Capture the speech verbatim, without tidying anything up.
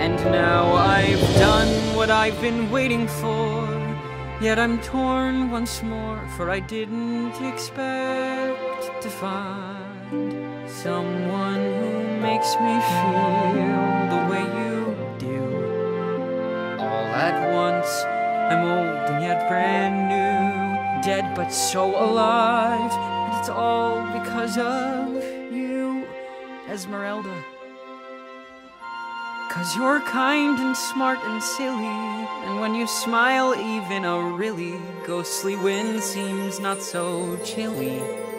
And now I've done what I've been waiting for, yet I'm torn once more, for I didn't expect to find someone who makes me feel the way you do. All at once, I'm old and yet brand new, dead but so alive, and it's all because of you, Esmeralda. 'Cause you're kind and smart and silly, and when you smile even a really ghostly wind seems not so chilly.